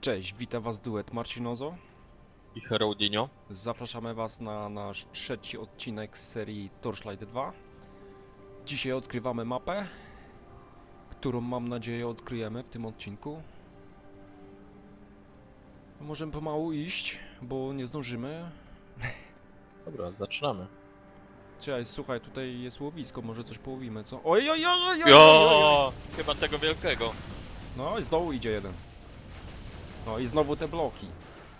Cześć, witam was duet Marcinozo. I Heroldinho. Zapraszamy was na nasz trzeci odcinek z serii Torchlight 2. Dzisiaj odkrywamy mapę, którą mam nadzieję odkryjemy w tym odcinku. Możemy pomału iść, bo nie zdążymy. Dobra, zaczynamy. Cześć, słuchaj, tutaj jest łowisko, może coś połowimy, co? Oj, oj, oj, oj, oj, oj, oj. Jo! Chyba tego wielkiego. No i z dołu idzie jeden. No i znowu te bloki.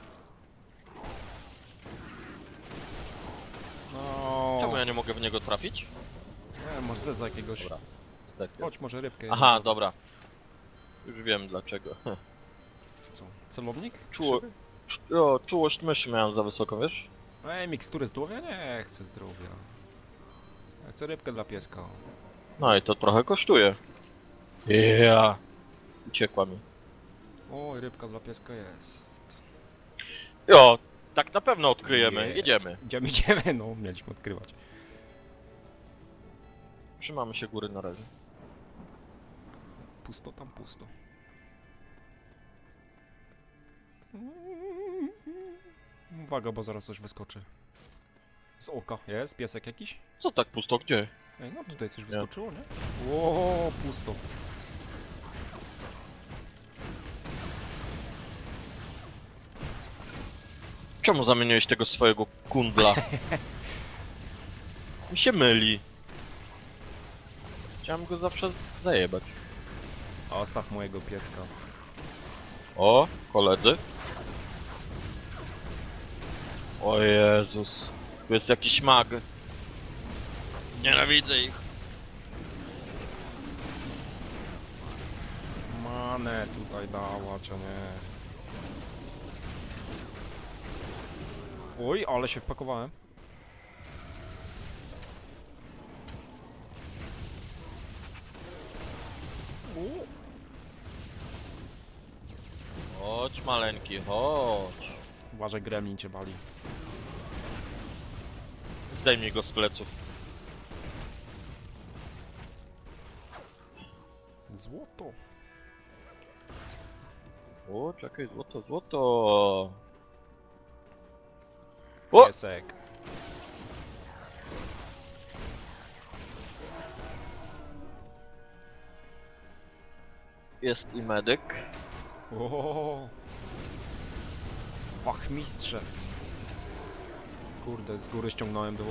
No. Czemu ja nie mogę w niego trafić? Nie, masz zeza jakiegoś. Dobra. Tak jest. Chodź, może rybkę. Aha, jedną dobra. Już wiem dlaczego. Co? Celownik? Czuło... Krzywy? Czułość myszy miałem za wysoko, wiesz? Ej, mikstury zdrowia? Nie chcę zdrowia. Ja chcę rybkę dla pieska. No i to trochę kosztuje. Ja. Uciekła mi. Oj, rybka dla pieska jest. Jo, tak na pewno odkryjemy. Jest. Jedziemy. Idziemy, no, mieliśmy odkrywać. Trzymamy się góry na razie. Pusto, tam pusto. Uwaga, bo zaraz coś wyskoczy. Z oka. Jest? Piesek jakiś? Co tak pusto? Gdzie? Ej, no tutaj coś wyskoczyło, nie? Ło, pusto. Czemu zamieniłeś tego swojego kundla? Mi się myli. Chciałem go zawsze zajebać. A ostatw mojego pieska. O, koledzy. O Jezus. Tu jest jakiś mag. Nienawidzę ich. Manę tutaj dała, czy nie? Oj, ale się wpakowałem. Chodź maleńki, chodź. Uważaj, gremlin cię bali. Zdejmij go z pleców. Złoto. O, czekaj, złoto, złoto. O! Piesek. Jest i medyk. O. Wachmistrze. Kurde, z góry ściągnąłem dół.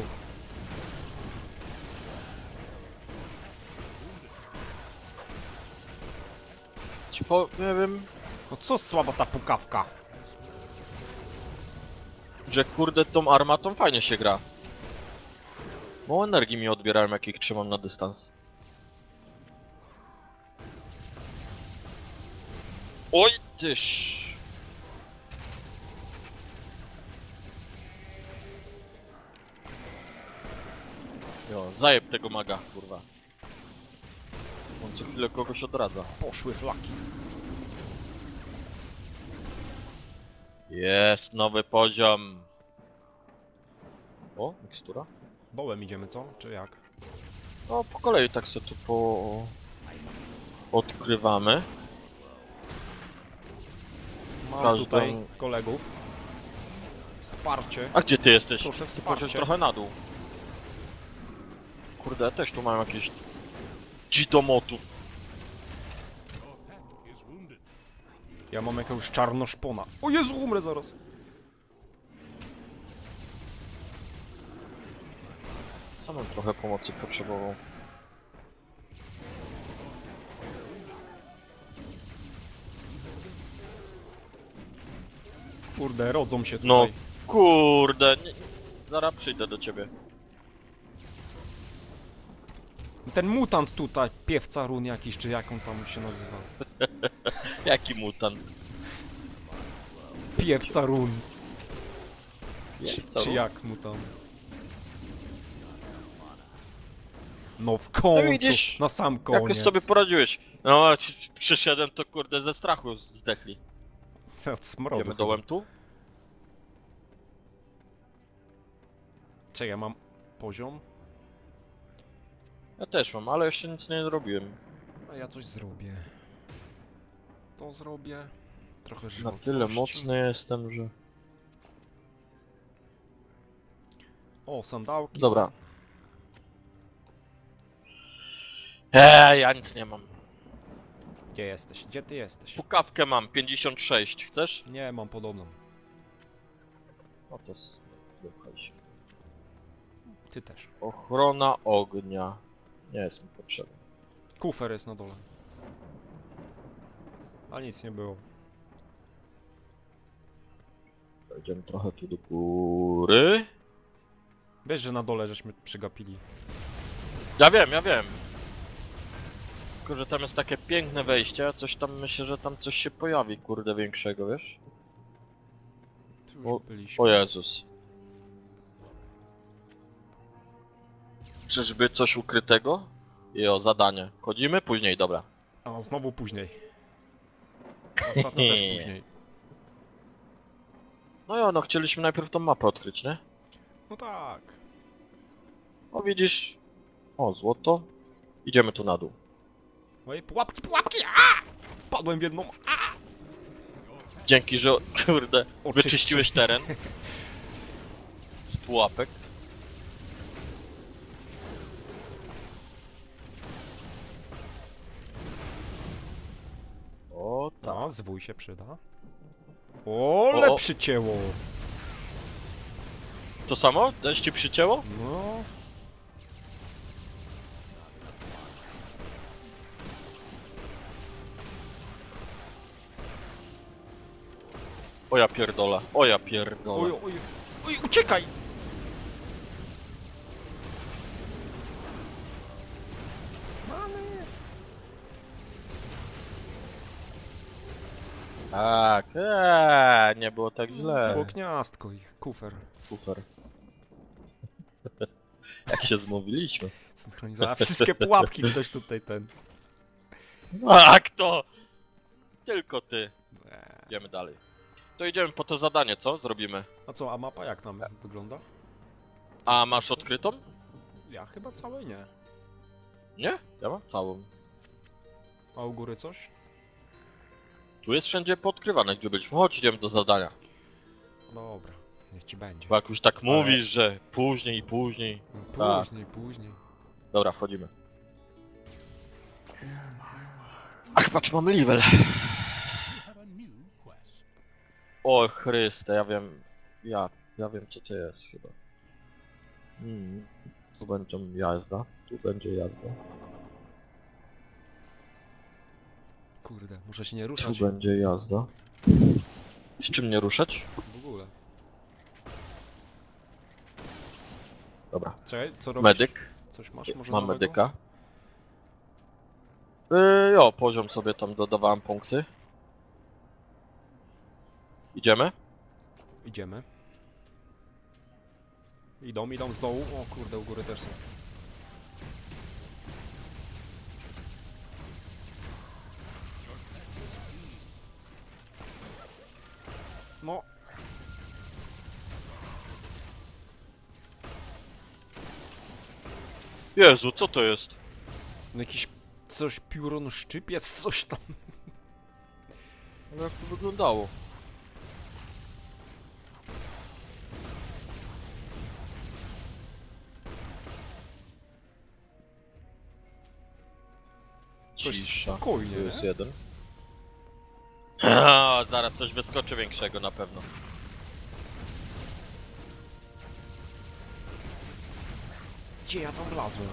Ci powiem, No co słaba ta pukawka? że kurde tą armatą fajnie się gra. Mało energii mi odbierałem, jak ich trzymam na dystans. Oj, tyż. Jo, zajeb tego maga, kurwa. On co chwilę kogoś odradza. Poszły flaki. Jest nowy poziom. O, mikstura. Dołem idziemy, co? Czy jak? No, po kolei tak sobie tu odkrywamy. Mam Każdą- tutaj kolegów. Wsparcie. A gdzie ty jesteś? Proszę Ty wsparcie. poszedł trochę na dół. Kurde, ja też tu mam jakieś dzidomotów. Ja mam jakiegoś czarnoszpona. O Jezu, umrę zaraz. Sam bym trochę pomocy potrzebował. Kurde, rodzą się tutaj. No, kurde, nie, zaraz przyjdę do ciebie. Ten mutant tutaj, piewca run jakiś, czy jak on tam się nazywa? Jaki mutant? Piewca run. Co? Czy jak mu tam? No w końcu, No widzisz, na sam Jak koniec. już sobie poradziłeś? No, a przyszedłem, to kurde ze strachu zdechli. Od smrodu. Idziemy chyba. dołem tu? Czy ja mam poziom? Ja też mam, ale jeszcze nic nie zrobiłem. A ja coś zrobię. To zrobię. Trochę Na żywotności. tyle mocny jestem, że... O, sandałki. Dobra. Ja nic nie mam. Gdzie jesteś? Gdzie ty jesteś? Pukawkę mam, 56. Chcesz? Nie, mam podobną. O, to jest... Wypchaj się. Ty też. Ochrona ognia. Nie jest mi potrzebna. Kufer jest na dole. A nic nie było. Wejdziemy trochę tu do góry. Wiesz, że na dole żeśmy przegapili. Ja wiem, ja wiem. Tylko, że tam jest takie piękne wejście, a coś tam myślę, że tam coś się pojawi, kurde, większego, wiesz? Tu już byliśmy. O Jezus. Czyżby coś ukrytego? Jo, zadanie. Chodzimy? Później, dobra. A, znowu później. Ostatnio też później. No jo, no chcieliśmy najpierw tą mapę odkryć, nie? No tak. O, widzisz? O, złoto. Idziemy tu na dół. Moje pułapki, pułapki! A! Padłem w jedną. A! Dzięki, że, kurde, Oczyścił. wyczyściłeś teren. Z pułapek. O, tak. No, zwój się przyda. O, ale przycięło. To samo? Też ci przycięło? No. O ja pierdolę, o ja pierdolę. Oj, oj, oj, uciekaj! Mamy! Tak, nie było tak źle. Było gniazdko ich, kufer. Super. Jak się zmówiliśmy. Synchronizowała wszystkie pułapki, ktoś tutaj ten. A kto? Tylko ty. Eee. Idziemy dalej. To idziemy po to zadanie, co? Zrobimy. A co, a mapa jak tam wygląda? A masz odkrytą? Ja chyba całej nie. Nie? Ja mam całą. A u góry coś? Tu jest wszędzie poodkrywane, gdzie byliśmy. Chodź, idziemy do zadania. Dobra, niech ci będzie. Bo jak już tak mówisz, że później i później. Później, później. Dobra, wchodzimy. Ach, patrz, mam level. O Chryste, ja wiem. Ja wiem, co to jest chyba. Tu będzie jazda. Tu będzie jazda. Kurde, muszę się nie Tu ruszać. będzie jazda. Z czym nie ruszać? W ogóle. Dobra. Czekaj, co robisz? Medyk. Coś masz może Mam nowego? medyka. Jo, poziom sobie tam dodawałem punkty. Idziemy? Idziemy. Idą z dołu. O kurde, u góry też są. No. Jezu, co to jest? No jakiś coś pióron szczypiec, coś tam. Ale jak to wyglądało? Coś Cisza. spokojnie, Tu jest nie? jeden. Zaraz coś wyskoczy większego na pewno. Gdzie ja tam wlazłem?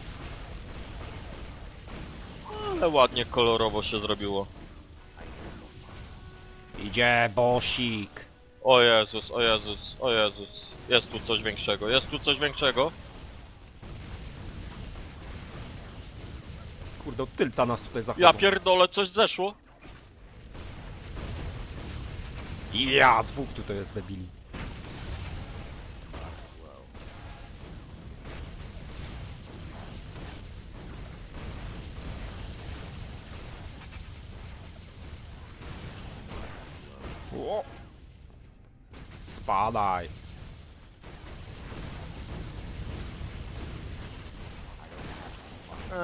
Ale ładnie kolorowo się zrobiło. Idzie bosik. O Jezus, o Jezus, o Jezus. Jest tu coś większego, jest tu coś większego. Kurde, od tylca nas tutaj zachodzą. Ja pierdolę, coś zeszło. Ja, dwóch tutaj jest debili. O! Spadaj.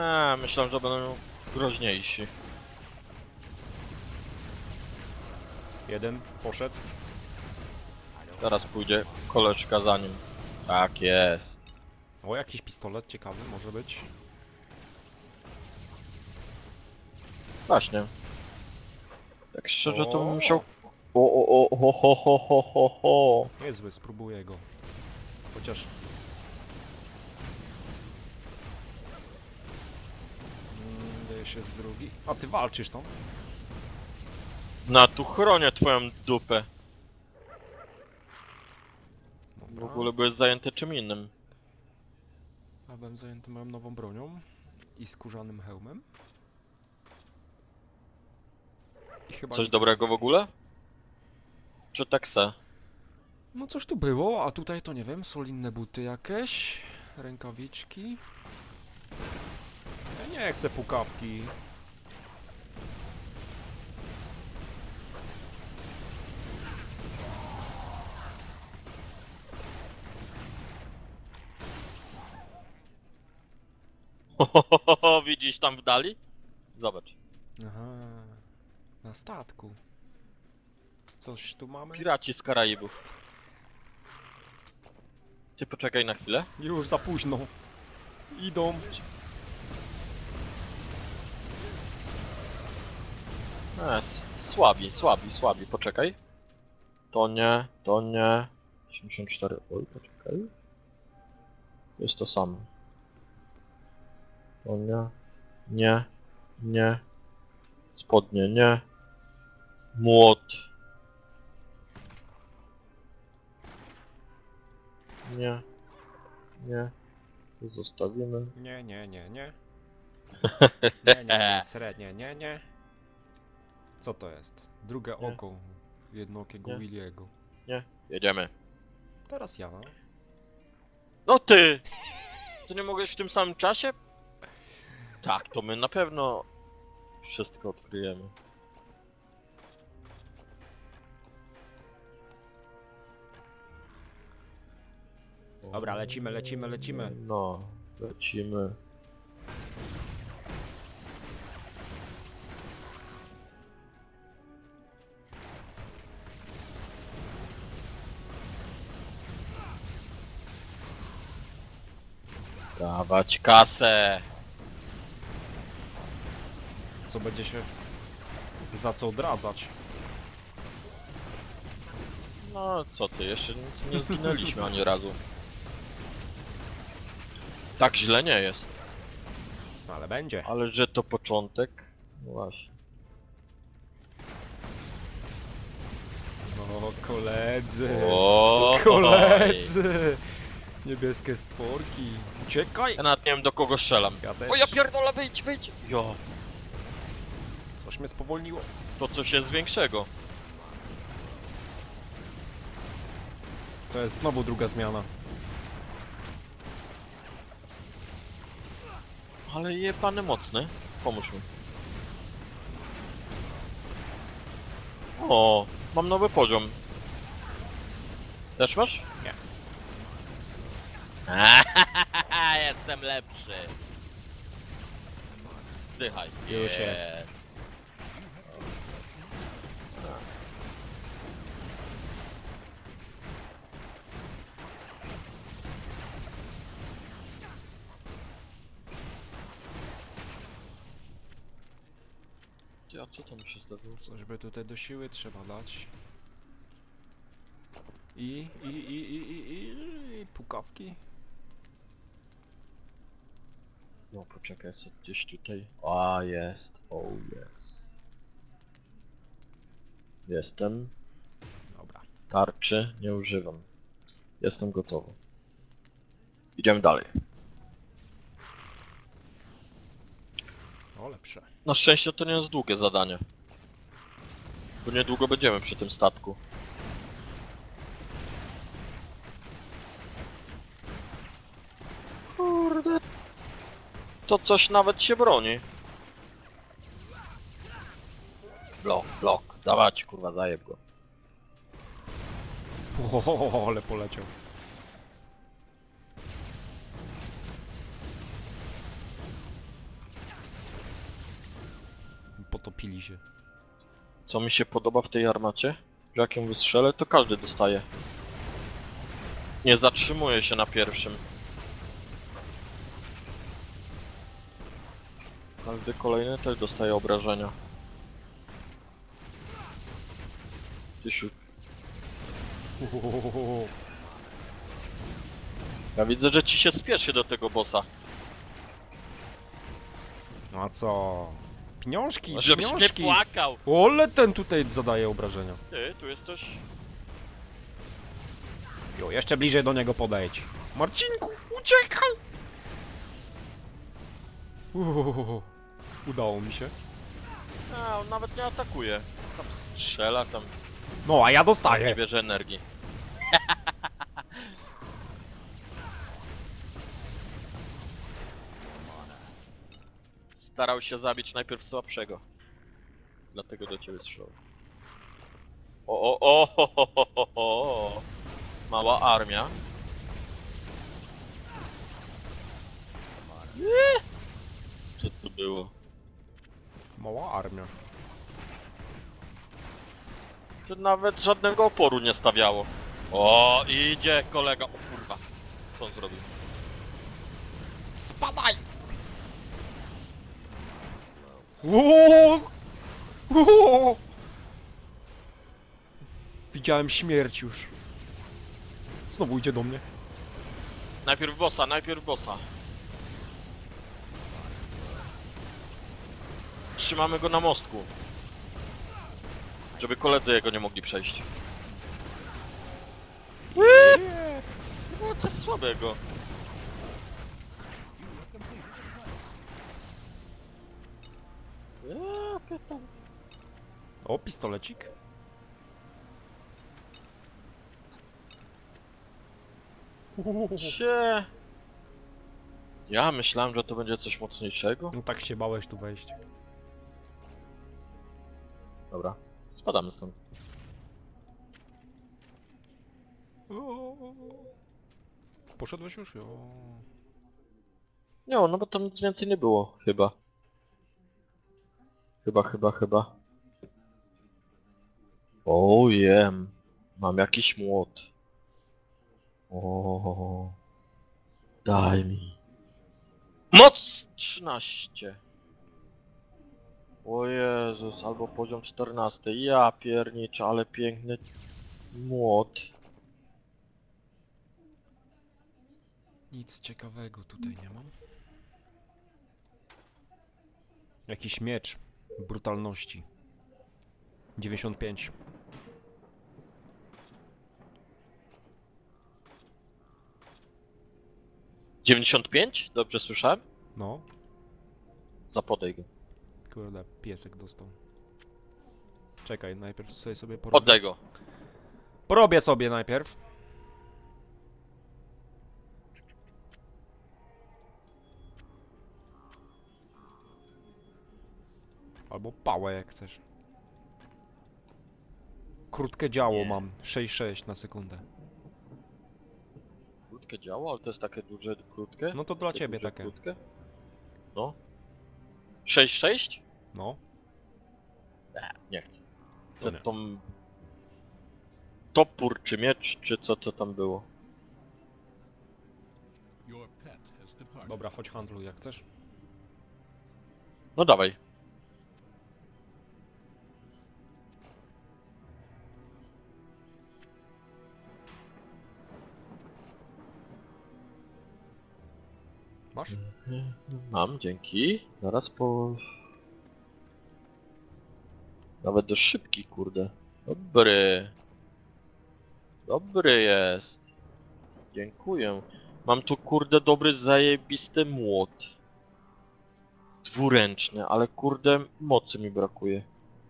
Myślałem, że będą groźniejsi. Jeden poszedł. Zaraz pójdzie koleżka za nim. Tak jest. O, jakiś pistolet ciekawy może być. Właśnie. Tak szczerze to O! bym musiał... O. Niezły, spróbuję go. Chociaż... Daje się z drugi. A ty walczysz tam? Na tu chronię twoją dupę. W Dobra. ogóle byłeś zajęty czym innym. A byłem zajęty moją nową bronią i skórzanym hełmem. I chyba Coś nic dobrego w więcej. ogóle? Czy tak se? No coś tu było, a tutaj to nie wiem, solidne buty jakieś, rękawiczki. Ja nie chcę pukawki. Widzisz tam w dali? Zobacz. Aha, na statku. Coś tu mamy? Piraci z Karaibów. Ty poczekaj na chwilę. Już za późno. Idą. Słabi, poczekaj. To nie. 84, oj, poczekaj. Jest to samo. To nie. Spodnie, nie. Młot. Nie. Tu zostawimy. Nie. Nie, średnie, nie. Co to jest? Drugie Nie. oko jednookiego Nie. Williego. Nie. Jedziemy. Teraz ja. No ty! To nie mogłeś w tym samym czasie? Tak, to my na pewno wszystko odkryjemy. Dobra, lecimy. No, lecimy. Dawać kasę! Co będzie się za co odradzać? No co ty, jeszcze nic nie zginęliśmy ani razu. Tak źle nie jest. No, ale będzie. Ale że to początek? No właśnie. O, koledzy. O, Koledzy. Niebieskie stworki. Uciekaj. Ja nawet nie wiem do kogo strzelam. Ja też. O ja pierdolę, wyjdź! Jo, Coś mnie spowolniło. to coś jest większego. To jest znowu druga zmiana. Ale je pany mocny. Pomóż mi. O, mam nowy poziom. Też masz? Nie. Jestem lepszy. Zdychaj. Już jest. A co tam się zdarzyło? Coś by tutaj do siły trzeba dać. I pukawki. No poczekaj, jest gdzieś tutaj. A jest, o jest. Jestem. Dobra. Tarczy nie używam. Jestem gotowy. Idziemy dalej. O, lepsze. Na szczęście to nie jest długie zadanie. Bo niedługo będziemy przy tym statku. Kurde. To coś nawet się broni. Blok. Dawać, kurwa, zajeb go. O, ale poleciał. Potopili się. Co mi się podoba w tej armacie? Że jak ją wystrzelę, to każdy dostaje. Nie zatrzymuje się na pierwszym. Każdy kolejny też dostaje obrażenia. Tysiu. Ja widzę, że ci się spieszy do tego bossa. No a co? Pieniążki, Żebyś nie pieniążki! płakał! Ole, ten tutaj zadaje obrażenia. Ty, tu jest coś... Jo, jeszcze bliżej do niego podejdź. Marcinku, uciekaj! Udało mi się. A, on nawet nie atakuje. Tam strzela, tam No, a ja nie dostaję. bierze energii. Starał się zabić najpierw słabszego. Dlatego do ciebie strzelał. O. Mała armia. Co to było? Mała armia. To nawet żadnego oporu nie stawiało. O, idzie kolega. O kurwa. Co on zrobił? Spadaj! Ło! Ło! Widziałem śmierć już. Znowu idzie do mnie. Najpierw bossa, najpierw bossa. Trzymamy go na mostku. Żeby koledzy jego nie mogli przejść. No coś słabego. Jakie tam... O, pistolecik. Cie... Ja myślałem, że to będzie coś mocniejszego. No tak się bałeś tu wejść. Dobra, spadamy stąd. Poszedłeś już? Jo. Nie, no bo tam nic więcej nie było, chyba. Chyba. O jem. Mam jakiś młot. O. Daj mi. Moc 13. O Jezus, albo poziom 14. Ja pierniczę, ale piękny młot. Nic ciekawego tutaj nie mam. Jakiś miecz brutalności. 95. — 95? Dobrze słyszałem? No, Zapodaj go. kurde, piesek dostał. Czekaj, najpierw sobie porobię. Oddaj go. Porobię sobie najpierw. Albo pałę jak chcesz. Krótkie działo Nie. mam. 6,6 na sekundę. Krótkie działo, ale to jest takie duże, krótkie? No to dla ciebie duże, takie. Krótkie? No. 6,6? No. Nie chcę. To Chcę nie. tą... Topór czy miecz, czy co to tam było? Dobra, chodź handluj jak chcesz. No dawaj. Masz? Mam, dzięki. Zaraz po... Nawet dość szybki, kurde. Dobry. Dobry jest. Dziękuję. Mam tu, kurde, dobry, zajebisty młot. Dwuręczny, ale kurde, mocy mi brakuje.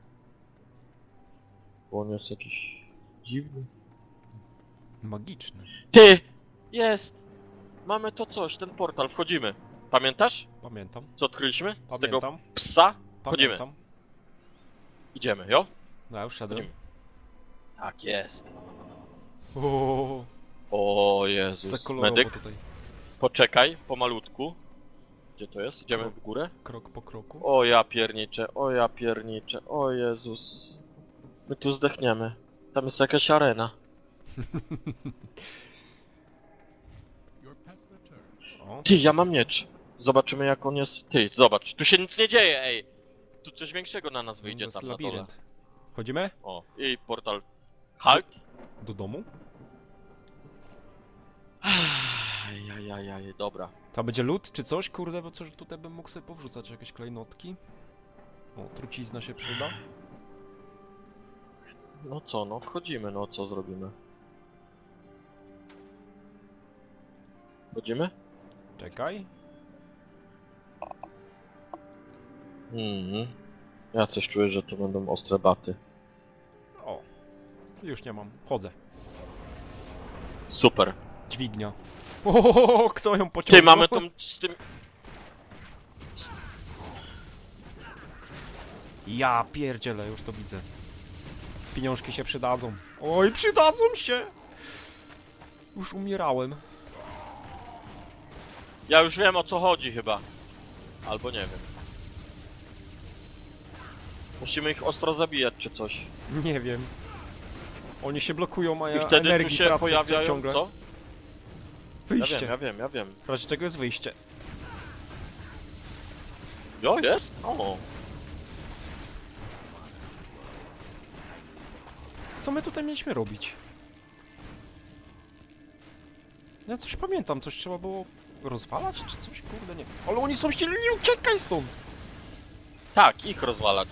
Bo on jest jakiś dziwny. Magiczny. Ty! Jest! Mamy to coś, ten portal, wchodzimy. Pamiętasz, Pamiętam. co odkryliśmy? Z tego Pamiętam. psa? Wchodzimy. Pamiętam. Idziemy, jo? No ja już szedłem. Wchodzimy. Tak jest. O, O za Jezus. kolorowo Medyk, tutaj. poczekaj, pomalutku. Gdzie to jest? Idziemy w górę? Krok po kroku. O ja pierniczę, o ja pierniczę, o Jezus. My tu zdechniemy. Tam jest jakaś arena. O, Ty, ja mam miecz. Zobaczymy jak on jest... Ty, zobacz. Tu się nic nie dzieje, ej! Tu coś większego na nas to wyjdzie jest tam na dole. labirynt. Chodzimy? O, i portal. Halt! Do domu? Ajajajaj, dobra. To będzie lód czy coś? Kurde, bo coś tutaj bym mógł sobie powrzucać, jakieś klejnotki. O, trucizna się przyda. No co, no wchodzimy, no co zrobimy? Wchodzimy? Czekaj. Ja coś czuję, że to będą ostre baty. O, już nie mam. Chodzę. Super. Dźwignia. O, kto ją pociągnął? Ty, mamy tą z tym... Ja pierdzielę, już to widzę. Pieniążki się przydadzą. Oj, przydadzą się! Już umierałem. Ja już wiem o co chodzi chyba. Albo nie wiem. Musimy ich ostro zabijać czy coś. Nie wiem. Oni się blokują, a I ja wtedy tu energii się tracę pojawiają, ciągle. co? Wyjście. Ja wiem. W razie czego jest wyjście. Jo, jest? O. Co my tutaj mieliśmy robić? Ja coś pamiętam, coś trzeba było rozwalać, czy coś? Kurde, nie. Ale oni są silni, uciekaj stąd! Tak, ich rozwalać.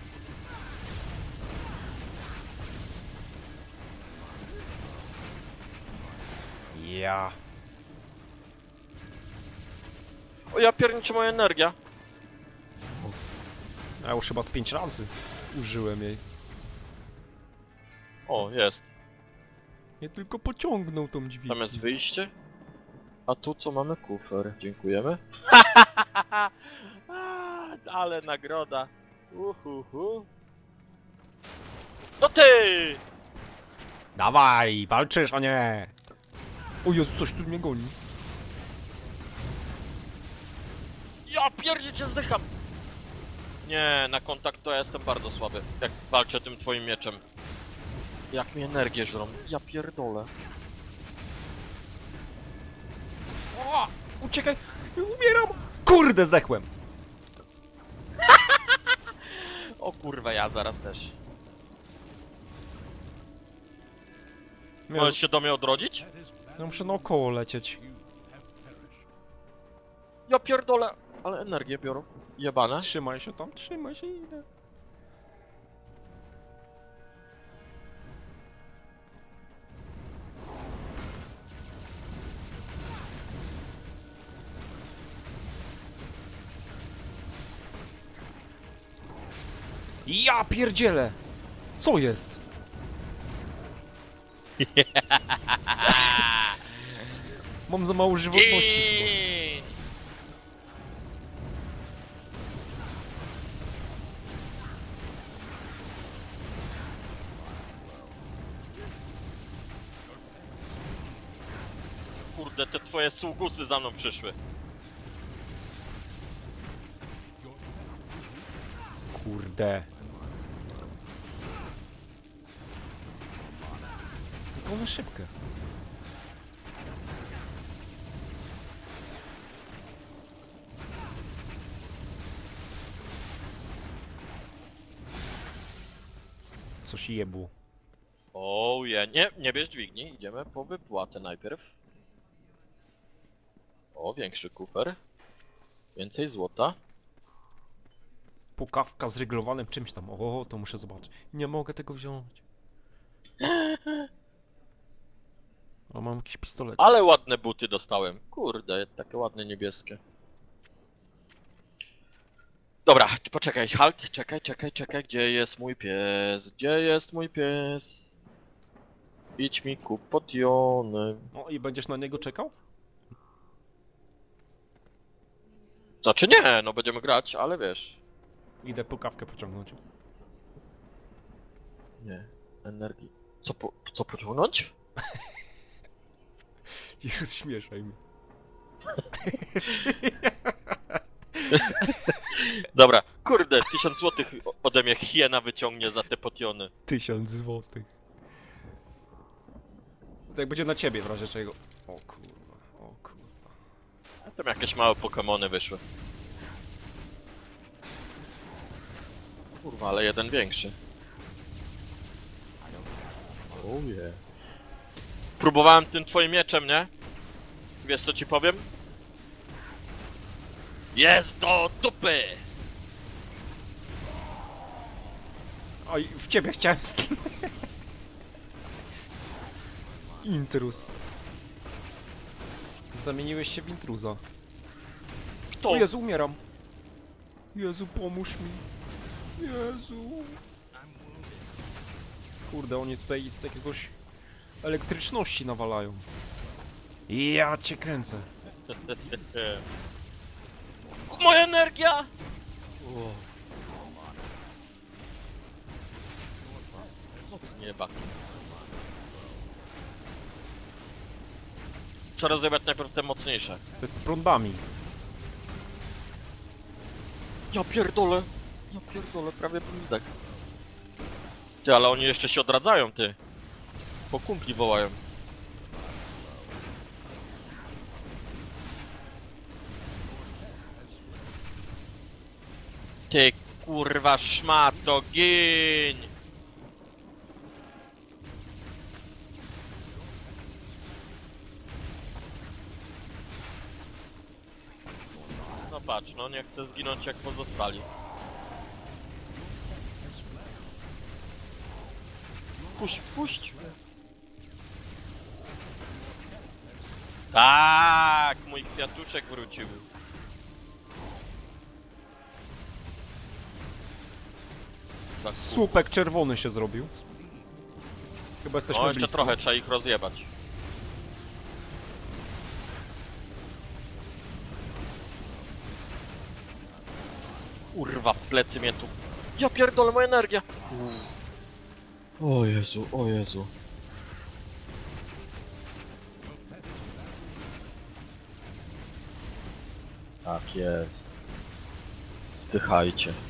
Ja. O, ja pierniczę moja energia. Ja już chyba z 5 razy użyłem jej. O, jest. Nie tylko pociągnął tą dźwignię. Tam jest wyjście. A tu co mamy? Kufer. Dziękujemy. Ale nagroda. Uhuhu. No ty! Dawaj, walczysz, a nie! O Jezu, coś tu mnie goni. Ja pierdzicie zdycham! Nie, na kontakt to ja jestem bardzo słaby. Jak walczę tym twoim mieczem. Jak mi energię żrą. Ja pierdolę. O, uciekaj! Umieram! Kurde, zdechłem! O kurwa, ja zaraz też. Możesz się do mnie odrodzić? Ja muszę naokoło lecieć. Ja pierdolę. Ale energię biorą. Jebane. Trzymaj się tam, trzymaj się i idę. Ja pierdzielę! Co jest? Mam za mało żywotności chyba. Giń! Kurde, te twoje sługusy za mną przyszły. Kurde. Tylko one szybkie. Coś jebło. O, nie bierz dźwigni, idziemy po wypłatę najpierw. O, większy kufer. Więcej złota. Pukawka z ryglowanym czymś tam. O, to muszę zobaczyć. Nie mogę tego wziąć. O, mam jakiś pistolet. Ale ładne buty dostałem. Kurde, takie ładne niebieskie. Dobra, poczekaj, halt, czekaj, gdzie jest mój pies? Gdzie jest mój pies? Idź mi kup potiony. O, i będziesz na niego czekał? Znaczy nie, no będziemy grać, ale wiesz. Idę pukawkę pociągnąć. Nie, energii. Co pociągnąć? Nie rozśmieszaj mnie. Dobra, Kurde, 1000 złotych ode mnie hiena wyciągnie za te potiony. 1000 złotych. To jak będzie na ciebie w razie czego. O kurwa, o kurwa. A tam jakieś małe Pokemony wyszły. Kurwa, ale jeden większy. Oh yeah. Próbowałem tym twoim mieczem, nie? Wiesz co ci powiem? Jest do dupy! Oj, w ciebie chciałem Intruz. Zamieniłeś się w intruza. Kto? O Jezu, umieram. Jezu, pomóż mi. Jezu. Kurde, oni tutaj z jakiegoś elektryczności nawalają. Ja cię kręcę. Moja energia! Moc nieba. Trzeba rozebrać najpierw te mocniejsze. To jest z prądami. Ja pierdolę, prawie bym zdechł. Ty, ale oni jeszcze się odradzają, ty. Po kumpli wołają. Ty kurwa szmato, giń! No patrz, no nie chcę zginąć jak pozostali. Puść, puść! Tak, mój kwiatuszek wrócił. Tak, Słupek czerwony się zrobił. Chyba jesteśmy no jeszcze blisko. trochę, trzeba ich rozjebać. Kurwa, w plecy mnie tu. Ja pierdolę, moja energia! O Jezu, o Jezu. Tak jest. Zdychajcie.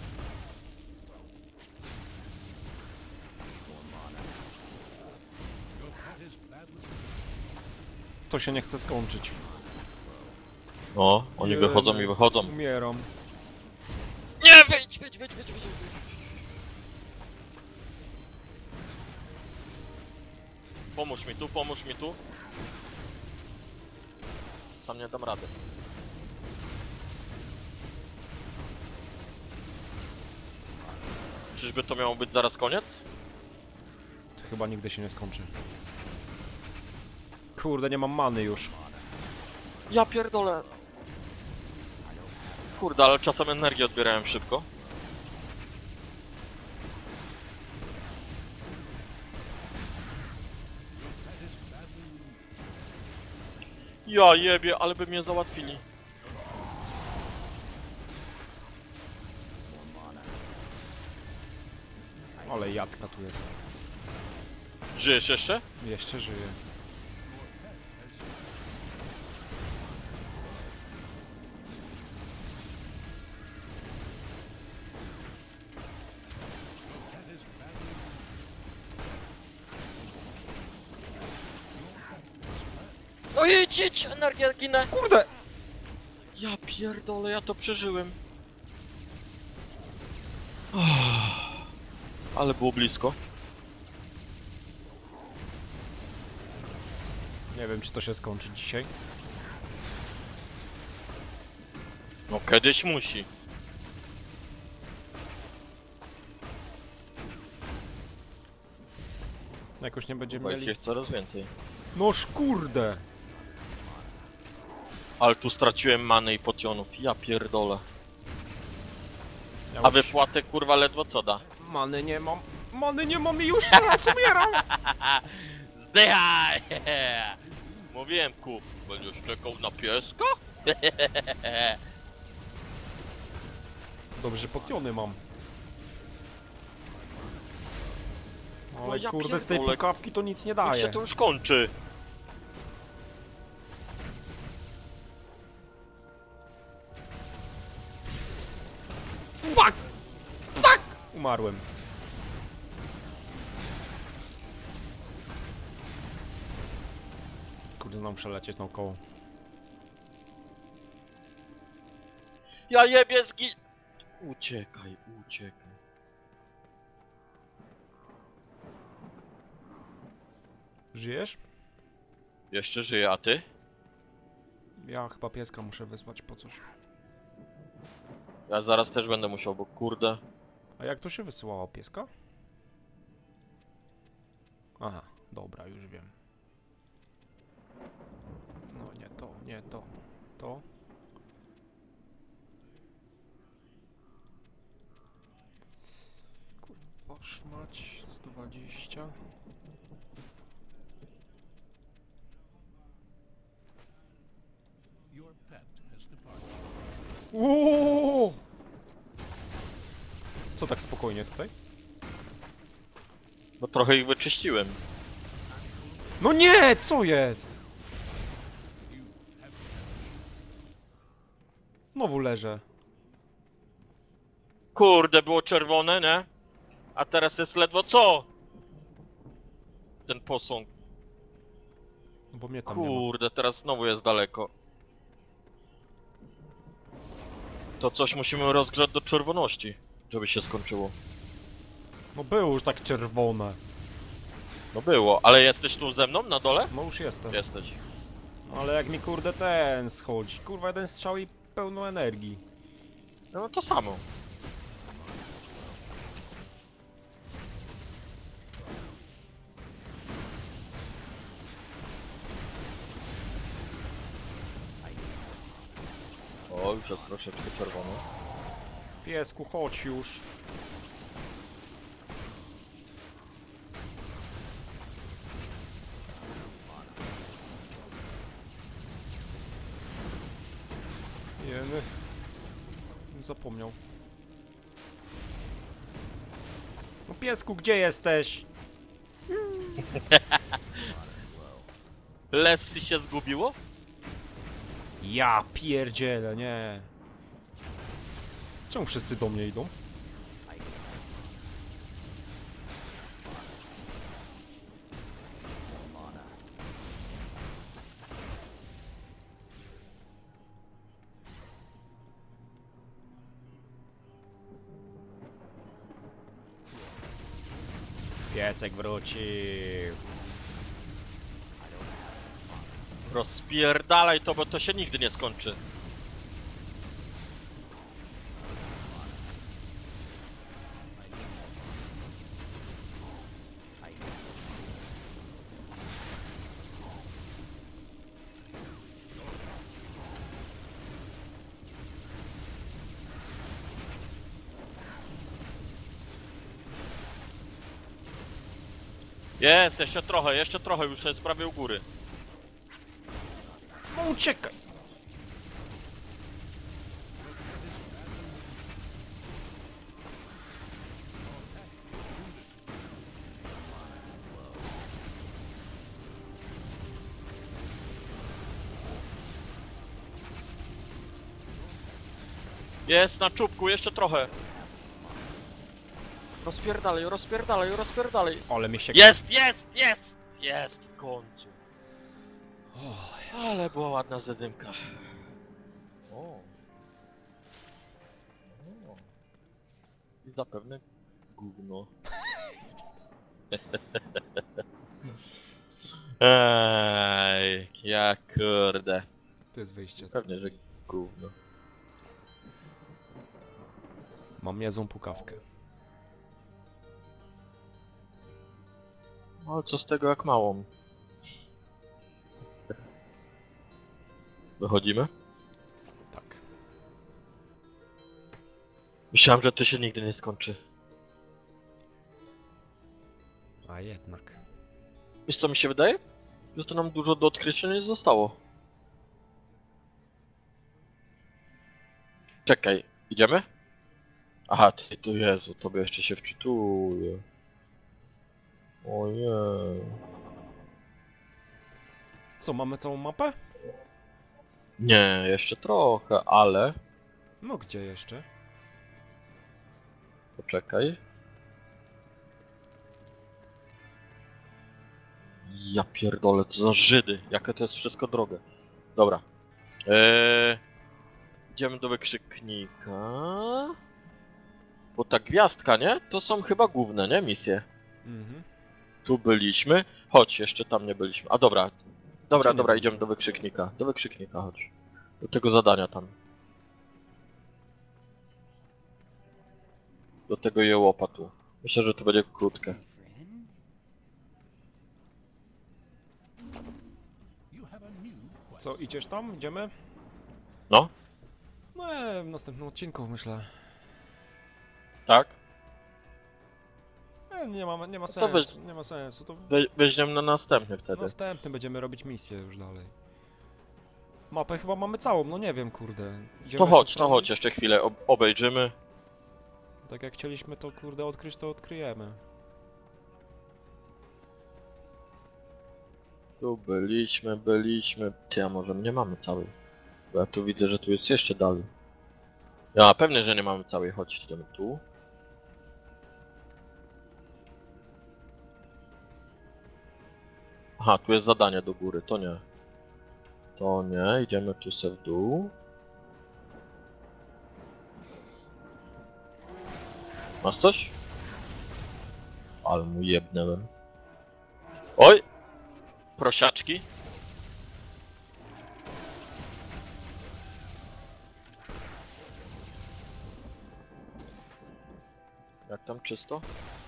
To się nie chce skończyć. O, oni wychodzą i wychodzą. Umieram. Nie, wyjdź. Pomóż mi tu. Sam nie dam rady. Czyżby to miało być zaraz koniec? To chyba nigdy się nie skończy. Kurde, nie mam many już. Ja pierdolę. Kurde, ale czasem energię odbierałem szybko. Ja jebie, ale by mnie załatwili. Ale jadka tu jest. Żyjesz jeszcze? Jeszcze żyje. No jedź, energia ginę. Kurde! Ja pierdolę, ja to przeżyłem. Ale było blisko. Nie wiem, czy to się skończy dzisiaj. No kiedyś musi. Jakoś nie będziemy Chyba ich mieli... jest coraz więcej. Noż kurde! Ale tu straciłem many i potionów. Ja pierdolę. Ja A już wypłatę kurwa ledwo co da. Many nie mam. Many nie mam i już teraz umieram! Zdychaj! Mówiłem kup, będziesz czekał na pieska? Dobrze, potiony mam. Ale ja kurde, z tej pierdolę. pukawki to nic nie Jak daje. się to już kończy? Fuck! Fuck! Umarłem. Kurde, nam przelecieć naokoło. Ja jebie Uciekaj, uciekaj. Żyjesz? Jeszcze żyję, a ty? Ja chyba pieska muszę wysłać po coś. Ja zaraz też będę musiał, bo kurde. A jak to się wysyłało, pieska? Aha, dobra, już wiem. No nie to, nie to. To? Kurwa, szmać, 120. Uuuu! Co tak spokojnie tutaj? No trochę ich wyczyściłem. No nie! Co jest? Znowu leżę. Kurde, było czerwone, nie? A teraz jest ledwo co? Ten posąg. No bo mnie tam nie ma. Kurde, teraz znowu jest daleko. To coś musimy rozgrzać do czerwoności, żeby się skończyło. No było już tak czerwone. No było, ale jesteś tu ze mną na dole? No już jestem. Jesteś. No ale jak mi kurde ten schodzi. Kurwa, jeden strzał i pełno energii. No to samo. O, już jest troszeczkę czerwono. Piesku, chodź już. Jeny. Zapomniał. No piesku, gdzie jesteś? Lesy się zgubiło? Ja pierdzielę, nie. Czemu wszyscy do mnie idą? Piesek wrócił. Rozpierdalaj to, bo to się nigdy nie skończy. Jest, jeszcze trochę, już jest prawie u góry. No uciekaj. Jest na czubku, jeszcze trochę. Rozpierdalaj, rozpierdalaj, rozpierdalaj. Ale mi się... Jest w końcu. Ale była ładna zadymka. O. I zapewne gówno. Ej, ja kurde. To jest wyjście. Pewnie, że gówno. Mam niezłą pukawkę. Ale co z tego jak małą? Wychodzimy? Tak. Myślałem, że to się nigdy nie skończy. A jednak. Wiesz co mi się wydaje? Że to nam dużo do odkrycia nie zostało. Czekaj, idziemy? Aha, ty tu Jezu, tobie jeszcze się wczytuje. Ojej. Co, mamy całą mapę? Nie, jeszcze trochę, ale... No gdzie jeszcze? Czekaj. Ja pierdolę, co za Żydy. Jakie to jest wszystko drogie. Dobra. Idziemy do wykrzyknika. Bo ta gwiazdka, nie? To są chyba główne, nie? Misje. Mhm. Tu byliśmy. Chodź, jeszcze tam nie byliśmy. A dobra. Dobra, Gdzie nie dobra, byliśmy? idziemy do wykrzyknika. Do wykrzyknika, chodź. Do tego zadania tam. Do tego jełopa tu. Myślę, że to będzie krótkie. Co, idziesz tam? Idziemy? No? No, w następnym odcinku myślę. Tak? Nie ma to sensu, nie ma sensu. To Weźmiemy na następny wtedy. następnym będziemy robić misję już dalej. Mapę chyba mamy całą, no nie wiem, kurde. Idziemy To jeszcze chodź, sprawdzić? jeszcze chwilę obejrzymy. Tak jak chcieliśmy to, kurde, odkryć, to odkryjemy. Tu byliśmy. Ty, a może nie mamy całej? Bo ja tu widzę, że tu jest jeszcze dalej. Ja pewnie, że nie mamy całej. Chodź, idziemy tu. Aha, tu jest zadanie do góry, to nie. To nie, idziemy tu se w dół. Masz coś? Ale mu jebnęłem. Oj! Prosiaczki. Jak tam czysto?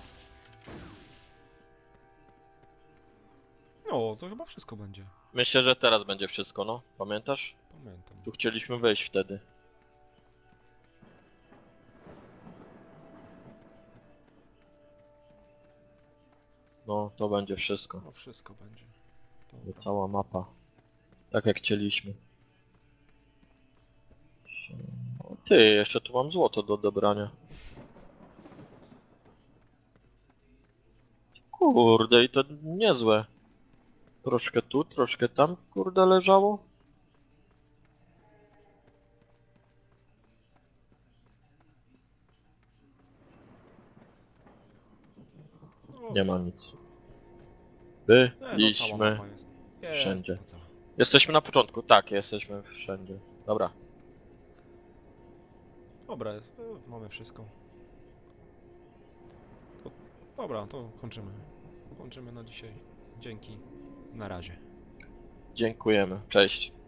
No, to chyba wszystko będzie. Myślę, że teraz będzie wszystko, no. Pamiętasz? Pamiętam. Tu chcieliśmy wejść wtedy. No, to będzie wszystko. No, wszystko będzie. To cała mapa. Tak jak chcieliśmy. O, ty, jeszcze tu mam złoto do odebrania. Kurde, i to niezłe. Troszkę tu, troszkę tam, kurde, leżało. No, Nie ma nic. no, cała Byliśmy. mapa jest. wszędzie. chyba cała. Jesteśmy na początku, tak, jesteśmy wszędzie. Dobra. Dobra, jest, mamy wszystko. To, dobra, to kończymy. Kończymy na dzisiaj. Dzięki. Na razie. Dziękujemy. Cześć.